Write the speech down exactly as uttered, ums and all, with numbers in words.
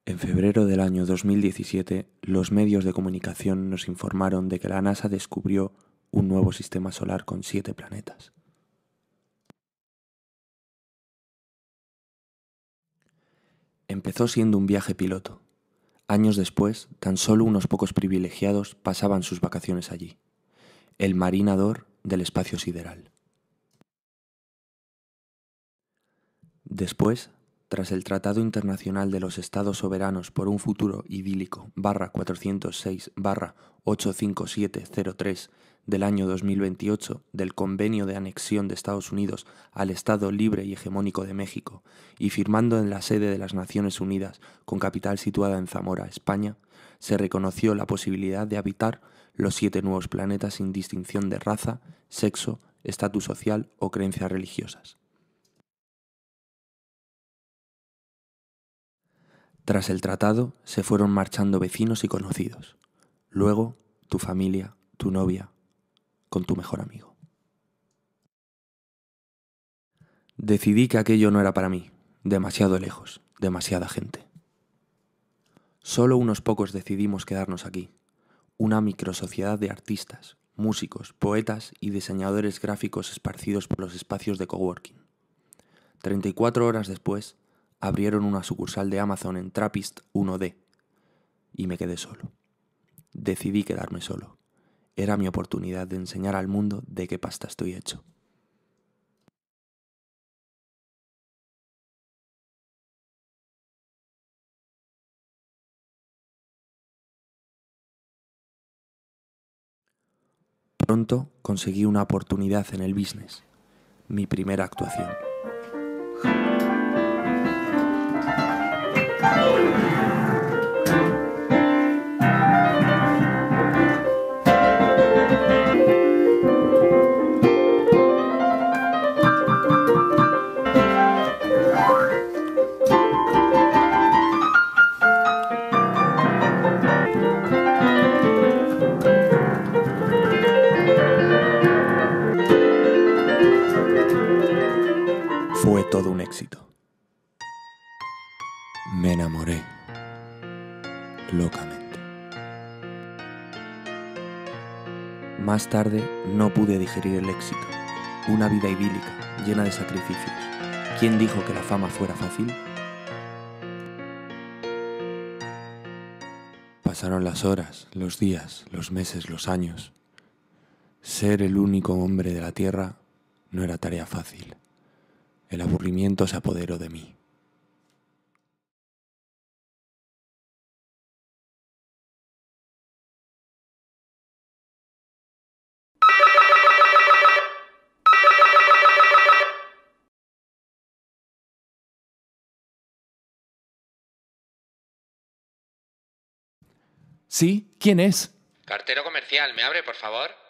En febrero del año dos mil diecisiete, los medios de comunicación nos informaron de que la NASA descubrió un nuevo sistema solar con siete planetas. Empezó siendo un viaje piloto. Años después, tan solo unos pocos privilegiados pasaban sus vacaciones allí. El marinador del espacio sideral. Después, tras el Tratado Internacional de los Estados Soberanos por un Futuro Idílico barra cuatrocientos seis barra ochocientos cincuenta y siete cero tres del año dos mil veintiocho del Convenio de Anexión de Estados Unidos al Estado Libre y Hegemónico de México y firmando en la sede de las Naciones Unidas con capital situada en Zamora, España, se reconoció la posibilidad de habitar los siete nuevos planetas sin distinción de raza, sexo, estatus social o creencias religiosas. Tras el tratado, se fueron marchando vecinos y conocidos. Luego, tu familia, tu novia, con tu mejor amigo. Decidí que aquello no era para mí, demasiado lejos, demasiada gente. Solo unos pocos decidimos quedarnos aquí, una microsociedad de artistas, músicos, poetas y diseñadores gráficos esparcidos por los espacios de coworking. treinta y cuatro horas después, abrieron una sucursal de Amazon en Trappist uno D y me quedé solo. Decidí quedarme solo. Era mi oportunidad de enseñar al mundo de qué pasta estoy hecho. Pronto conseguí una oportunidad en el business, mi primera actuación. Fue todo un éxito. Me enamoré locamente. Más tarde no pude digerir el éxito. Una vida idílica, llena de sacrificios. ¿Quién dijo que la fama fuera fácil? Pasaron las horas, los días, los meses, los años. Ser el único hombre de la tierra no era tarea fácil. El aburrimiento se apoderó de mí. ¿Sí? ¿Quién es? Cartero comercial, ¿me abre, por favor?